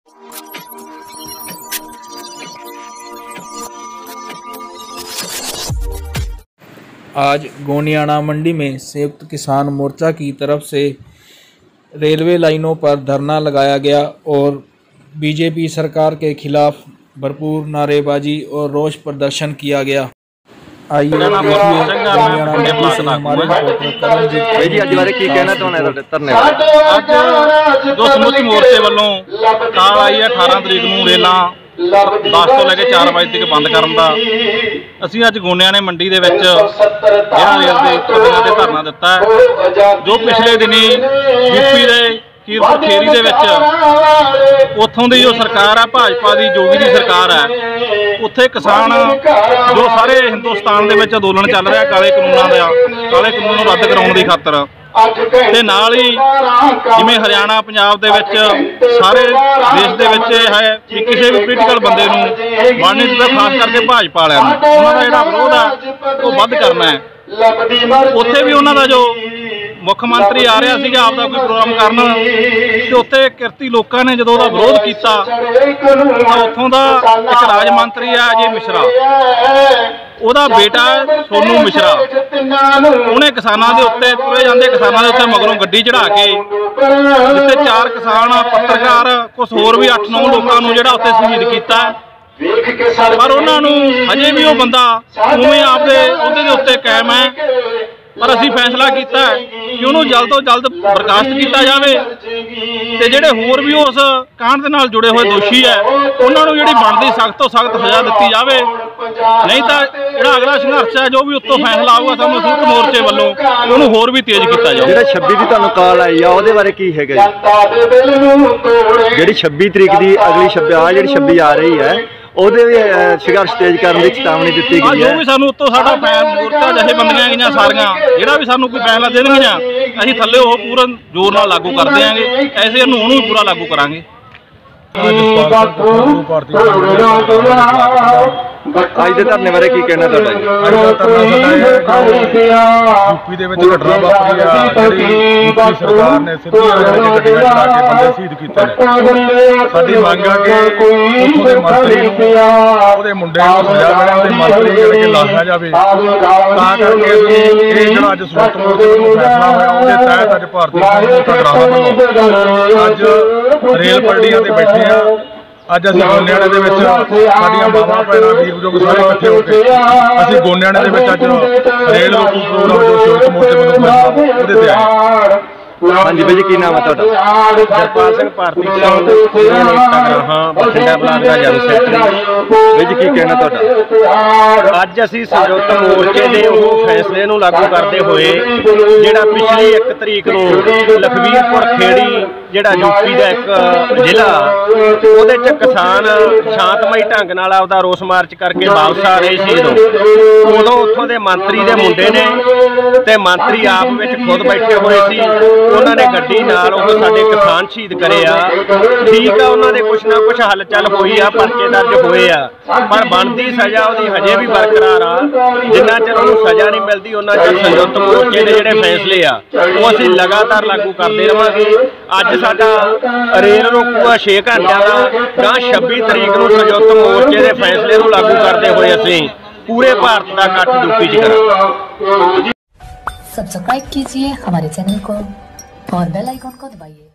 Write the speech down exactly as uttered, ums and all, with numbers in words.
आज गोनियाना मंडी में संयुक्त किसान मोर्चा की तरफ से रेलवे लाइनों पर धरना लगाया गया और बीजेपी सरकार के खिलाफ भरपूर नारेबाजी और रोष प्रदर्शन किया गया। आइए गोनियाना मंडी से हमारे जो समूची मोर्चे वालों काल आई है अठारह तरीक नूं रेलां दस तो लैके चार बजे तक बंद करन दा असीं अज गोनियाने मंडी दे विच जिहड़ा रेल दे पटरियां ते धरना दिता है। जो पिछले दिनी यूपी दे कीरतपुर खेरी दे विच उत्थों दी जो सरकार है भाजपा दी जोगी दी सरकार है, उत्थे किसान जो सारे हिंदुस्तान दे विच अंदोलन चल रहा काले कानूनां दा काले कानून नूं रद्द कराउण दी खातर ते नाल ही जिवें हरियाणा पंजाब दे विच सारे देश दे विच है कि किसी भी पोलीटिकल बंदे नूं मारने दी खास करके भाजपा वालिआं नूं उन्हां दा जिहड़ा विरोध है वो वध करना है। उत्थे भी उन्हां दा जो मुख मंत्री आ रहा सीगा आपदा कोई प्रोग्राम करन ते उत्थे किरती लोकां ने जदों उहदा विरोध कीता तां उत्थों दा एक राज मंत्री है अजय मिश्रा, ਉਹਦਾ बेटा सोनू मिश्रा, उन्हें किसानों के उत्ते तुरे जाते किसानों के उत्ते मगरों गड्डी चढ़ा के जिते चार किसान पत्रकार कुछ होर भी अठ नौ लोगों को जिहड़ा उत्ते शहीद किया, पर उन्होंने हजे भी वो बंदा उवें आपदे उहदे दे उत्ते कायम है। पर असीं फैसला किया कि उन्होंने जल्द तो जल्द बर्खास्त किया जाए ते जिहड़े होर भी उस कांड दे नाल जुड़े हुए दोषी है उन्होंने जिहड़ी बनदी सख्त तो सख्त सज़ा दी जाए, नहीं तो जिहड़ा अगला संघर्ष है जो भी उत्तों फैसला आऊगा सानूं संयुक्त मोर्चे वालों उन्होंने होर भी तेज किया जाए। जिहड़ा छब्बी की तुहानूं कॉल आई आ उहदे बारे की हैगा जी? जिहड़ी छब्बी तरीक की अगली छब्बी आ जिहड़ी छब्बी आ रही है ਉਹਦੇ ਵੀ ਸੰਘਰਸ਼ ਤੇਜ਼ ਕਰਨ ਦੀ ਚੇਤਾਵਨੀ ਦਿੱਤੀ ਗਈ ਹੈ। ਜੋ ਵੀ ਸਾਨੂੰ ਉੱਤੋਂ ਸਾਡਾ ਫੈਨ ਮੋਰਚਾ ਜਥੇਬੰਦੀਆਂ ਗਈਆਂ ਸਾਰੀਆਂ ਜਿਹੜਾ ਵੀ ਸਾਨੂੰ ਕੋਈ ਫੈਸਲਾ ਦੇਣਗੀਆਂ ਅਸੀਂ ਥੱਲੇ ਉਹ ਪੂਰਾ ਜ਼ੋਰ ਨਾਲ ਲਾਗੂ ਕਰ ਦਿਆਂਗੇ, ਐਸੇ ਨੂੰ ਉਹਨੂੰ ਵੀ ਪੂਰਾ ਲਾਗੂ ਕਰਾਂਗੇ। ਅੱਜ ਦੇ ਧਰਨੇ ਬਾਰੇ ਕੀ ਕਹਿਣਾ ਤੁਹਾਡਾ ਜੀ? ਅੱਜ ਦਾ ਧਰਨਾ ਸਾਡਾ ਯੂਪੀ ਦੇ ਵਿੱਚ ਘਟਨਾ ਵਾਪਰੀ ਆ ਜਿਹੜੀ ਯੂਪੀ ਸਰਕਾਰ ਨੇ ਸਿੱਧੀਆਂ ਗੱਡੀਆਂ ਚਲਾ ਕੇ ਬੰਦੇ ਸ਼ਹੀਦ ਕੀਤੇ ਨੇ। ਸਾਡੀ ਮੰਗ ਆ ਕਿ ਉੱਥੋਂ ਦੇ ਮੰਤਰੀ ਨੂੰ ਉਹਦੇ ਮੁੰਡੇ ਨੂੰ ਸਜ਼ਾ ਮਿਲੇ ਤੇ ਮੰਤਰੀ ਜਿਹੜੇ ਕਿ ਲਾਇਆ ਜਾਵੇ, ਤਾਂ ਕਰਕੇ ਅਸੀਂ ਇਹ ਜਿਹੜਾ ਅੱਜ ਸੰਯੁਕਤ ਮੋਰਚੇ ਵੱਲੋਂ ਫੈਸਲਾ ਹੋਇਆ ਉਹਦੇ ਤਹਿਤ ਅੱਜ ਭਾਰਤੀ ਕਿਸਾਨ ਵੱਲੋਂ ਅੱਜ ਰੇਲ ਪਟੜੀਆਂ ਤੇ ਬੈਠੇ ਆ। ਅੱਜ ਅਸੀਂ ਗੋਨਿਆਣੇ ਦੇ ਵਿੱਚ ਸਾਡੀਆਂ ਮਾਵਾਂ ਭੈਣਾਂ ਵੀਰ ਬਜ਼ੁਰਗ ਸਾਰੇ ਇਕੱਠੇ ਹੋ ਕੇ ਅਸੀਂ ਗੋਨਿਆਣੇ ਦੇ ਵਿੱਚ ਅੱਜ ਰੇਲ ਰੋਕੂ ਪ੍ਰੋਗਰਾਮ ਜੋ ਸੰਯੁਕਤ ਮੋਰਚੇ ਵੱਲੋਂ ਉਹਦੇ ਤੇ ਆਏ। हाँ जी भाई, की नाम है तुहाडा? जरपाल सिंह भारती किसान हाँ बठिंडा ब्लाक का जनरल सैकटरी। भाई जी की कहना तुहाडा? अज असीं संयुक्त मोर्चे के उह फैसले नूं लागू करते हुए जिहड़ा पिछली एक तरीक नूं लखवीरपुर खेड़ी जिहड़ा यूपी का एक जिला उहदे च किसान शांतमई ढंग नाल आपदा रोस मार्च करके वापस आ रहे सी, उदों उत्थों दे मंत्री दे मुंडे ने ते मंत्री आप विच खुद बैठे हुए सी, उन्होंने गड्डी नाल ओह साडे किसान शहीद करे आ। ठीक है, उन्होंने कुछ ना कुछ हलचल हुई आ, परचे दर्ज हुए आ, पर बनती सज़ा उहदी हजे भी बरकरार आ। जिन्ना चਿਰ ਉਹਨੂੰ सज़ा नहीं मिलती उन्ना चਿਰ संयुक्त मोर्चे के जिहड़े फैसले आ वो असीं लगातार लागू करते रहांगे। अज साडा रेल रोकू आ छे घंटिਆਂ ਦਾ, गां छब्बी तरीक नूं संयुक्त मोर्चे के फैसले नूं लागू करते हुए असीं पूरे भारत का इकट्ठ यूपी च करांगे। सब्सक्राइब कीजिए हमारे चैनल को और बेल आइकॉन को दबाइए।